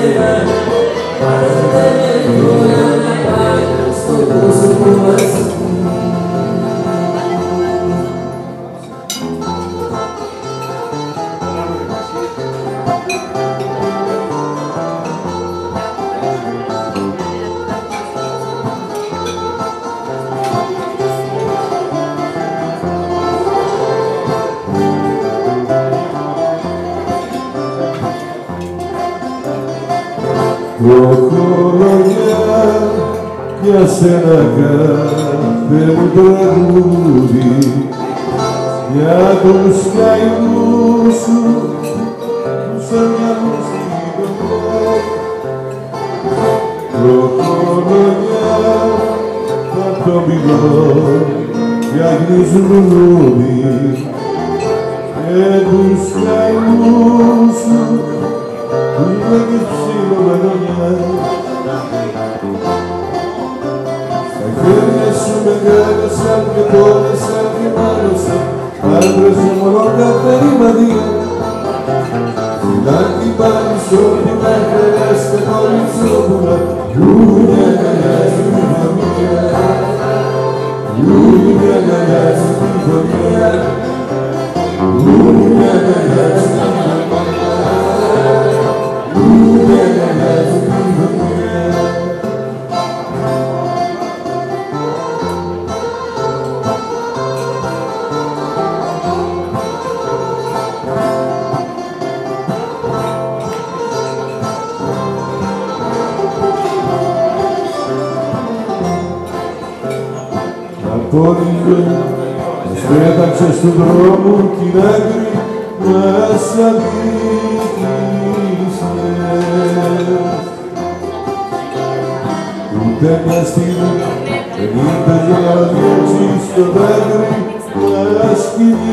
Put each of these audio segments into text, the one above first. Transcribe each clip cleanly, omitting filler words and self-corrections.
Προχωρώνια για σένα κάθε μου τραγούδι, για τους καημούς σου σαν μια μουσική κοντά. Προχωρώνια θα το μιλώ για γρίζουνούδι και τους καημούς σου που λέγεις ψιλομενόνια. Στα χέρια σου με κράτησαν και πόνεσαν και μάλωσαν, άντρες μου μόνο κάθε ρημαδία. Φιλάκι πάλι σ' ό,τι με χρειάζεται χωριζόπουλα, λούνια αγκαλιάζει τη φωνία, λούνια αγκαλιάζει τη φωνία, λούνια αγκαλιάζει τη φωνία. Απόλυτο μας πέταξε στον δρόμο την άκρη μας αδίκησε. Ούτε μια στιγμή δεν είπες για να διώξεις το δάκρυ μας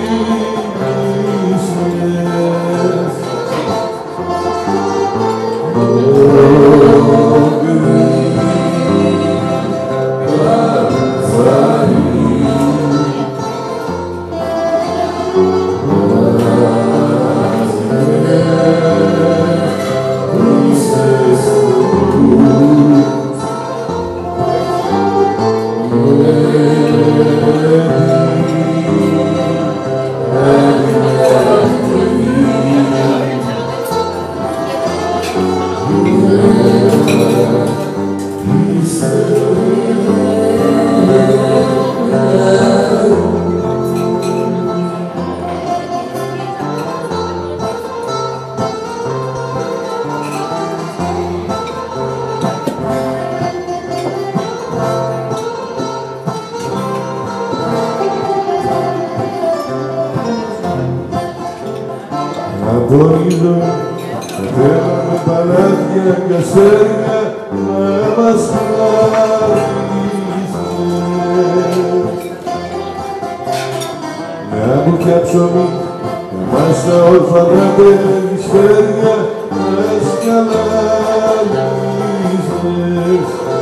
κινήσες. Απόλυτο θέλαμε παλάτια και αστέρια να μας χάρτισες. Μια μπουκιά ψωμί εμάς τα όρφανα περιστέρια μας καλάλισες.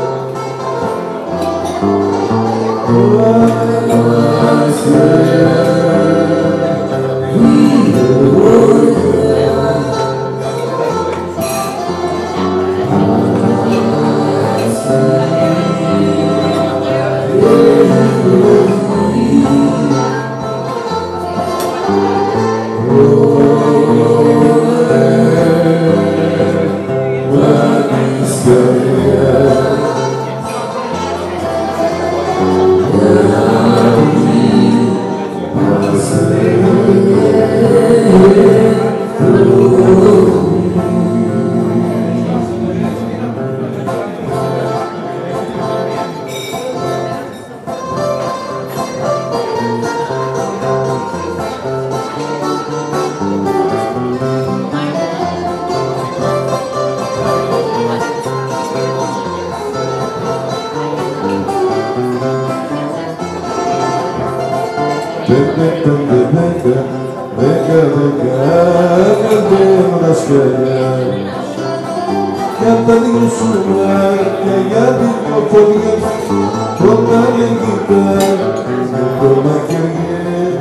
Κι απ' τα δύο σου μάτια για τη δυο φωνιές πρώτα λέγητα με το μαχαιριές.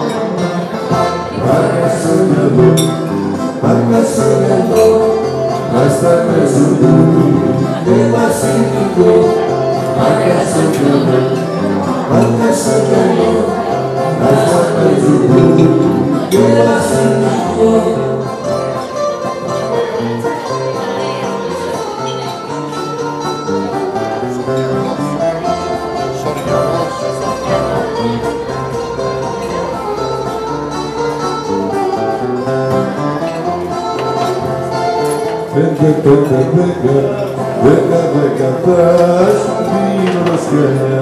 Πάρκα στο μυαλό, πάρκα στο μυαλό, hasta que su que vacío, marca su calor, hasta que su que vacío. Venga, estás vino los que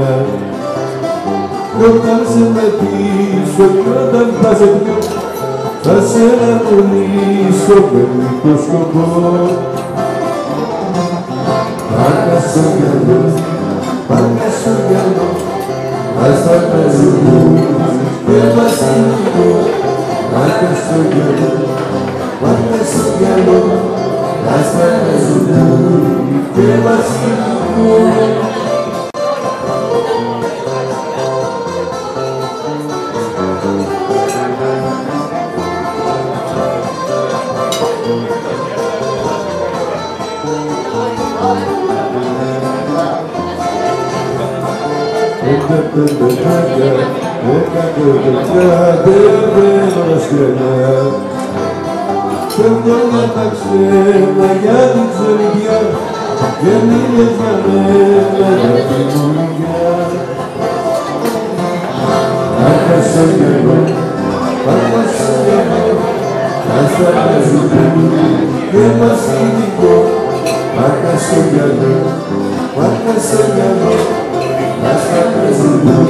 contarse en el piso, cantan paseo, hacer armonizo, con microscopio. Vaca soñando, hasta que su que vacío. Vaca soñando, hasta que su que vacío. Perdona taksema, ja nic żelia, ja nie znamena, ja pimulia. Paka soñando, hasta que su que vacío. Paka soñando, hasta que su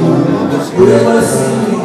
que vacío.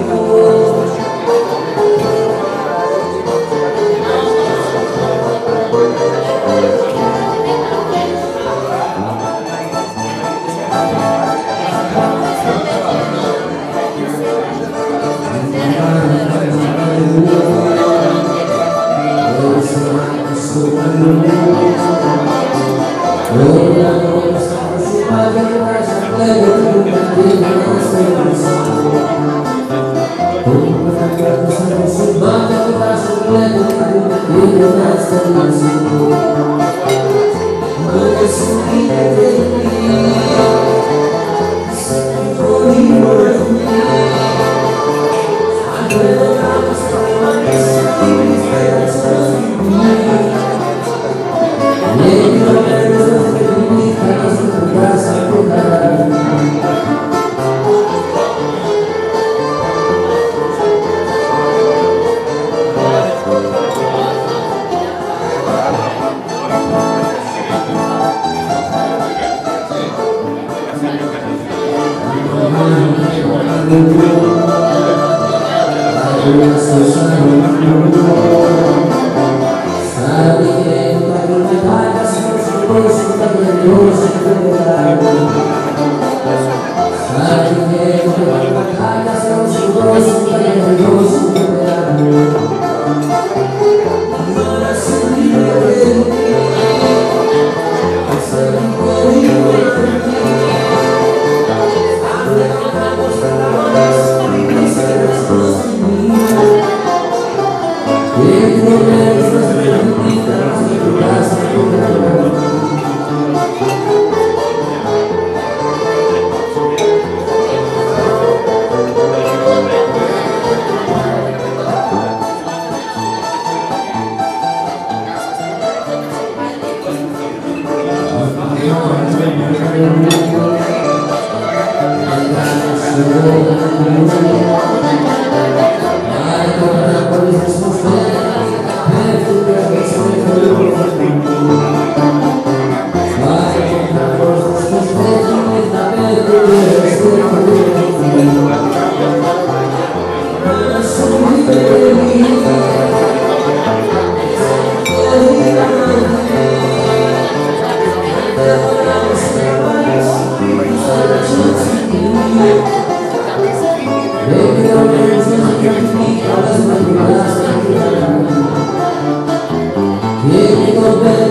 Quiero ver